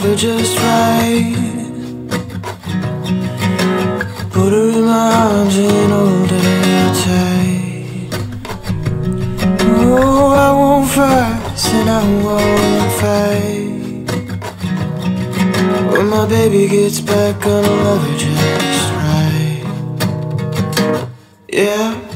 her just right. Put her in my arms and hold her tight. Oh, I won't fuss and I won't fight. When my baby gets back, gonna love her just right. Yeah.